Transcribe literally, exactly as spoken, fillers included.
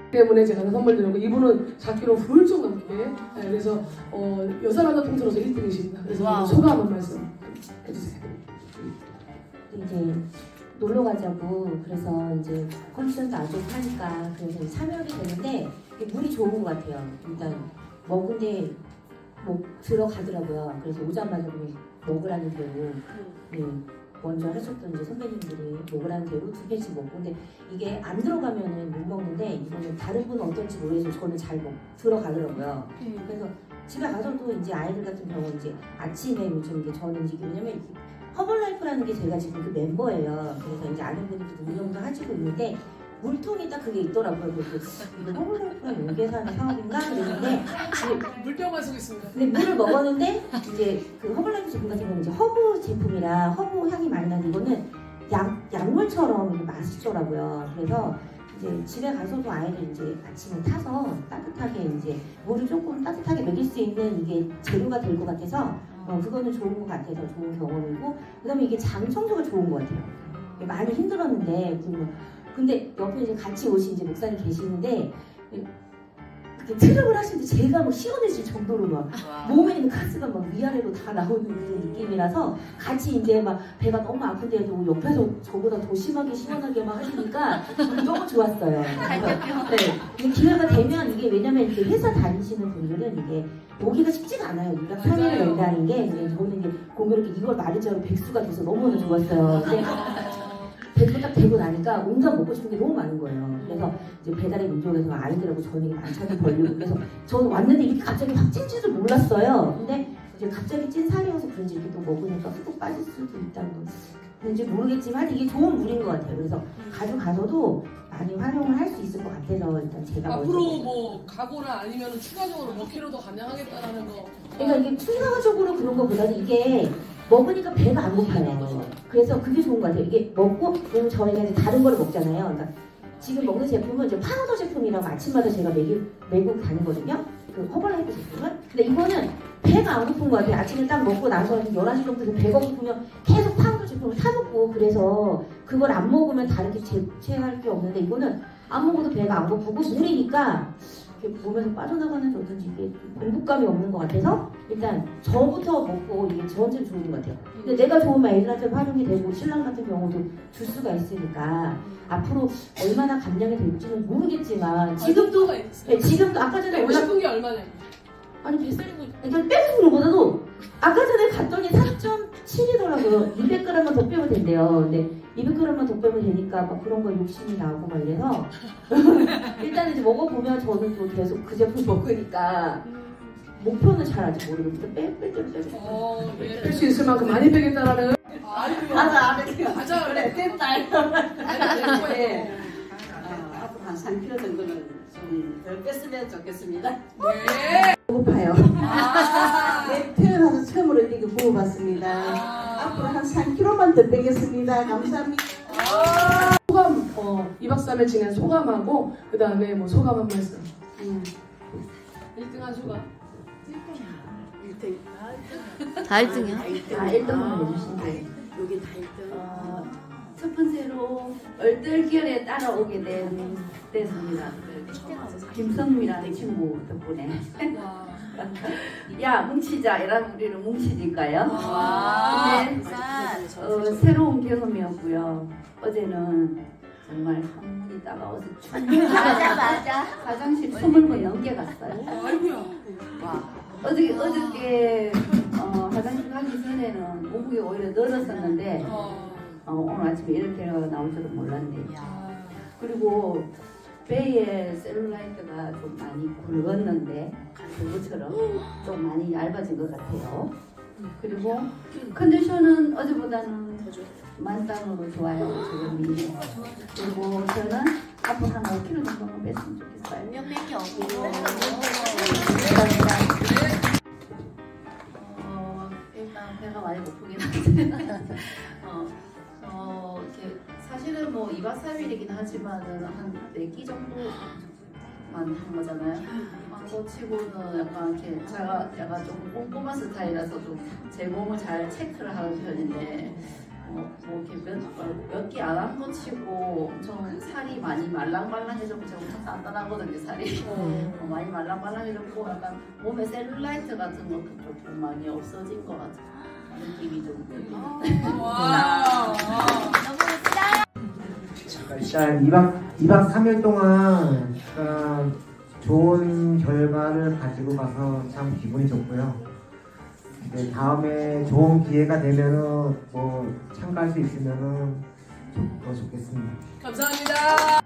때문에 제가 선물 드리고 이분은 사 킬로그램 훌쩍 넘게 네, 그래서 어, 여자 남자 통틀어서 일 등이십니다. 그래서 소감 한 말씀 해주세요. 이제 놀러 가자고 그래서 이제 컨디션도 안 좋다니까 그래서 참여하게 되는데 물이 좋은 것 같아요. 일단 먹은데 뭐 들어가더라고요. 그래서 오자마자 그냥 먹으라는 대로 네, 먼저 하셨던 이제 선배님들이 먹으라는 대로 두 개씩 먹고 근데 이게 안 들어가면은 못 먹는데 이거는 다른 분은 어떨지 모르겠어요. 저는 잘 먹, 들어가더라고요. 음. 그래서 집에 가서도 이제 아이들 같은 경우 이제 아침에 요즘 이게 저는 이제 왜냐면 허벌라이프라는 게 제가 지금 그 멤버예요. 그래서 이제 아는 분들도 운영도 하시고 있는데 물통에 딱 그게 있더라고요. 그래서 이거 허벌라이프랑 여기에서 하는 사업인가 그랬는데 물병만 쓰고 있습니다. 근데 물을 먹었는데 이제 그 허벌라이프 제품 같은 경우는 이제 허브 제품이라 허브 향이 많이 나는데 이거는 약, 약물처럼 맛있더라고요. 그래서 이제 집에 가서도 아이들 이제 아침에 타서 따뜻하게 이제 물을 조금 따뜻하게 먹일 수 있는 이게 재료가 될 것 같아서 어, 그거는 좋은 것 같아서 좋은 경험이고 그다음에 이게 장 청소가 좋은 것 같아요. 많이 힘들었는데 근데 옆에 이제 같이 오신 이제 목사님 계시는데 트럭을 하시는데 제가 막 시원해질 정도로 막 몸에 있는 가스가 막 위아래로 다 나오는 그런 느낌이라서 같이 이제 막 배가 너무 아픈데도 옆에서 저보다 더 심하게 시원하게 막 하시니까 너무 좋았어요. 네. 기회가 되면 이게 왜냐면 이렇게 회사 다니시는 분들은 이게 보기가 쉽지가 않아요. 이 박 삼 일을 낸다는 게 이제 저는 이제 공교롭게 이걸 말을 줄 알고 백수가 돼서 너무나 좋았어요. 근데 배가 딱 되고 나니까 온갖 먹고 싶은 게 너무 많은 거예요. 그래서 이제 배달의 민족에서 아이들하고 저녁에 만찬을 벌리고 그래서 저는 왔는데 이렇게 갑자기 확 찐 줄을 몰랐어요. 근데 이제 갑자기 찐 살이어서 그런지 이렇게 또 먹으니까 훅 빠질 수도 있다는 건지 모르겠지만 이게 좋은 물인 것 같아요. 그래서 가져가서도 많이 활용을 할 수 있을 것 같아서 일단 제가 앞으로 뭐 가거나 아니면 추가적으로 몇 킬로 더 감량하겠다라는 거. 그러니까 이게 추가적으로 그런 것보다는 이게 먹으니까 배가 안 고파요. 그래서 그게 좋은 것 같아요. 이게 먹고 그러면 저희가 이제 다른 걸 먹잖아요. 그러니까 지금 먹는 제품은 이제 파우더 제품이라고 아침마다 제가 매기, 매고 가는거든요. 그 허벌라이프 제품은. 근데 이거는 배가 안 고픈 것 같아요. 아침에 딱 먹고 나서 열한 시 정도 배가 고프면 계속 파우더 제품을 사먹고 그래서 그걸 안 먹으면 다르게 제체할 게 없는데 이거는 안 먹어도 배가 안 고프고 물이니까 몸에서 빠져나가는지 어떤지 이게 공복감이 없는 것 같아서 일단 저부터 먹고 이게 저한테는 좋은 것 같아요. 근데 내가 좋으면 애들한테 활용이 되고 신랑 같은 경우도 줄 수가 있으니까 앞으로 얼마나 감량이 될지는 모르겠지만 지금도 네, 지금도 아까 전에 올라 싶은 게 얼마냐? 아니 뱃살이고 그러니까 빼는 것보다도 아까 전에 갔더니 사 점 칠이더라고요. 이백 그램만 더 빼면 된대요. 근데 이백 그램만 더 빼면 되니까 막 그런 거 욕심이 나고 막 이래서 일단 이제 먹어보면 저는 또 계속 그 제품 먹으니까 목표는 잘 아직 모르겠는데 빼뺄 때는 빼고 어, 예. 뺄 수 있을 만큼 많이 빼겠다라는 아이고 맞아 맞아 그래 뺐다 네. 앞으로 한 삼 킬로그램 정도는 좀 덜 뺐으면 좋겠습니다. 네. 배고파요. 아 네, 태어나서 처음으로 이렇게 먹어봤습니다. 아 앞으로 한 삼 킬로그램만 더 빼겠습니다. 감사합니다. 아 소감, 어, 이 박 삼 일 지낸 소감하고 그 다음에 뭐 소감 한 말씀. 음. 일 등 한 소감. 일 등. 다 일 등이야? 다 일 등만 해주신다. 여기 다 일 등. 어, 첫 번째로 얼떨결에 따라오게 된 때입니다. 김성미라는 친구 덕분에 야 뭉치자 이런 우리는 뭉치니까요. 근데 어, 새로운 경험이었고요. 어제는 정말 한문이 따가워서 맞아 맞아. 화장실 스물 번 넘게 갔어요. 아이고야. 와. 어저께 어저께 어, 화장실 가기 전에는 오후에 오히려 늘었었는데 어, 오늘 아침에 이렇게 나올 줄은 몰랐네. 그리고 배에 셀룰라이트가 좀 많이 굵었는데 그것처럼 좀 많이 얇아진 것 같아요. 그리고 컨디션은 어제보다는 만땅으로 좋아요. 지금이. 그리고 저는 앞으로 한 오 킬로그램 정도만 뺐으면 좋겠어요. 몇몇이 없고. 어, 일단 배가 많이 고프긴 한데 어, 어, 이렇게 사실은 뭐 이 박 삼 일이긴 하지만은 한 네 끼 정도만 한 거잖아요. 한거 치고는 약간 이렇게 제가 약간 좀 꼼꼼한 스타일이라서 좀 제 몸을 잘 체크를 하는 편인데 어, 뭐 이렇게 몇개 안 한 거 치고 엄청 살이 많이 말랑말랑해졌고 제가 엄청 단단하거든요 살이. 어, 많이 말랑말랑해졌고 약간 몸에 셀룰라이트 같은 것도 조금 많이 없어진 것 같아요. 느낌이 좀 느낌이. 와. 일단 이박 이박 삼 일 동안 어, 좋은 결과를 가지고 가서 참 기분이 좋고요. 이제 다음에 좋은 기회가 되면은 뭐 참가할 수 있으면은 더 좋겠습니다. 감사합니다.